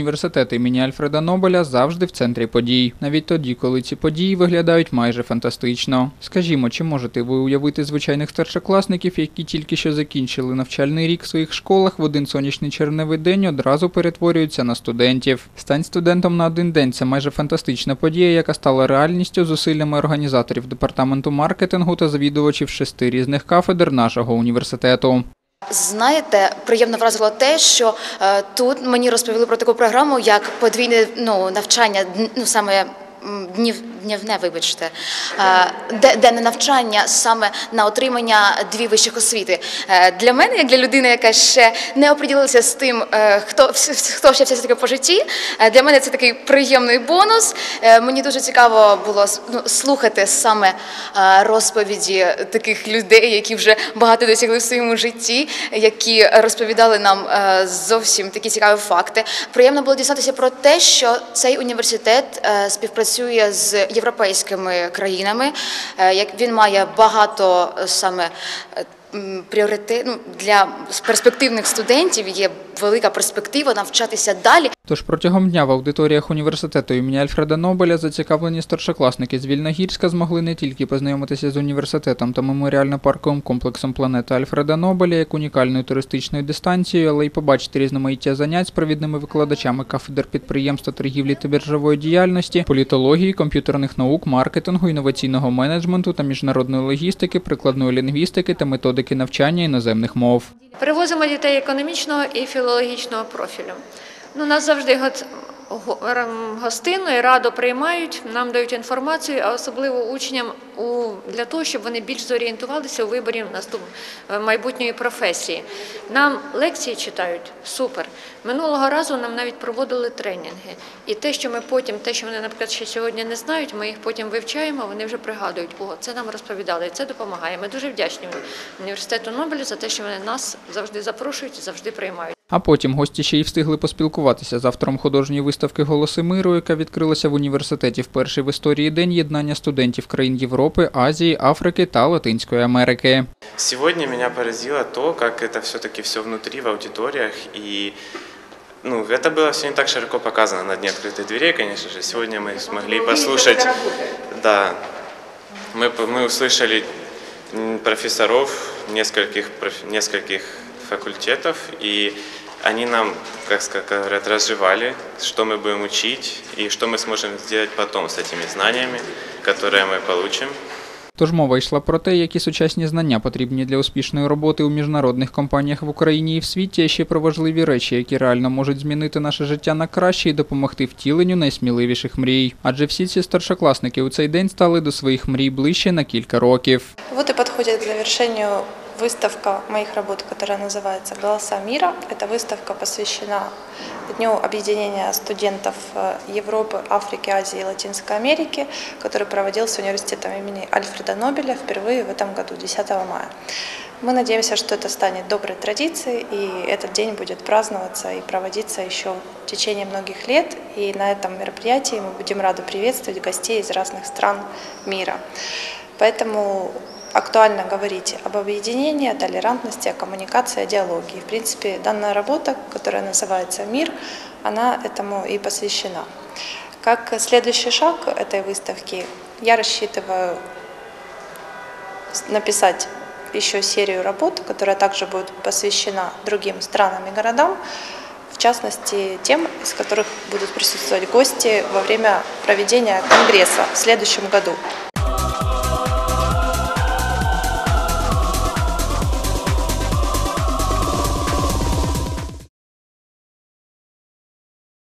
університет імені Альфреда Нобеля завжди в центрі подій. Навіть тоді, коли ці події виглядають майже фантастично. Скажімо, чи можете ви уявити звичайних старшокласників, які тільки що закінчили навчальний рік в своїх школах, в один сонячний червневий день одразу перетворюються на студентів? Стань студентом на один день – це майже фантастична подія, яка стала реальністю зусиллями організаторів департаменту маркетингу та завідувачів 6 різних кафедр нашого університету. Знаєте, приємно вразило те, що тут мені розповіли про таку програму, як подвійне навчання, саме днівне, вибачте, денне навчання саме на отримання 2 вищих освіти. Для мене, як для людини, яка ще не оприділилася з тим, хто ще все таки по житті, для мене це такий приємний бонус. Мені дуже цікаво було слухати саме розповіді таких людей, які вже багато досягли в своєму житті, які розповідали нам зовсім такі цікаві факти. Приємно було дізнатися про те, що цей університет співпрацює з європейськими країнами, він має багато саме для перспективних студентів, є велика перспектива навчатися далі. Тож протягом дня в аудиторіях університету імені Альфреда Нобеля зацікавлені старшокласники з Вільногірська змогли не тільки познайомитися з університетом та меморіально-парковим комплексом «Планета Альфреда Нобеля» як унікальною туристичною дистанцією, але й побачити різноманіття занять з провідними викладачами кафедр підприємства, торгівлі та біржової діяльності, політології, комп'ютерних наук, маркетингу, інноваційного менеджменту та міжнародної логістики, прикладної лінгвістики та методики навчання іноземних мов. Перевозимо дітей економічного і філологічного профілю. Нас завжди гостинно і радо приймають, нам дають інформацію, а особливо учням для того, щоб вони більш зорієнтувалися у виборі майбутньої професії. Нам лекції читають – супер. Минулого разу нам навіть проводили тренінги. І те, що вони, наприклад, ще сьогодні не знають, ми їх потім вивчаємо, вони вже пригадують, це нам розповідали, і це допомагає. Ми дуже вдячні університету Нобеля за те, що вони нас завжди запрошують і завжди приймають. А потім гості ще й встигли поспілкуватися з автором художньої виставки «Голоси миру», яка відкрилася в університеті в перший в історії день єднання студентів країн Європи, Азії, Африки та Латинської Америки. Сьогодні мене поразило то, як це все-таки все внутрі, в аудиторіях. І это было все не так широко показано на Дне открытых дверей, конечно же. Сегодня мы смогли послушать, мы услышали профессоров нескольких факультетов, и они нам, как говорят, разжевали, что мы будем учить и что мы сможем сделать потом с этими знаниями, которые мы получим. Тож мова йшла про те, які сучасні знання потрібні для успішної роботи у міжнародних компаніях в Україні і в світі, а ще про важливі речі, які реально можуть змінити наше життя на краще і допомогти втіленню найсміливіших мрій. Адже всі ці старшокласники у цей день стали до своїх мрій ближче на кілька років. Вот и подходит к завершению выставка моих работ, которая называется «Голоса мира». Эта выставка посвящена Дню объединения студентов Европы, Африки, Азии и Латинской Америки, который проводился университетом имени Альфреда Нобеля впервые в этом году, 10 мая. Мы надеемся, что это станет доброй традицией, и этот день будет праздноваться и проводиться еще в течение многих лет. И на этом мероприятии мы будем рады приветствовать гостей из разных стран мира. Поэтому актуально говорить об объединении, о толерантности, о коммуникации, о диалоге. В принципе, данная работа, которая называется «Мир», она этому и посвящена. Как следующий шаг этой выставки, я рассчитываю написать еще серию работ, которая также будет посвящена другим странам и городам, в частности, тем, из которых будут присутствовать гости во время проведения конгресса в следующем году.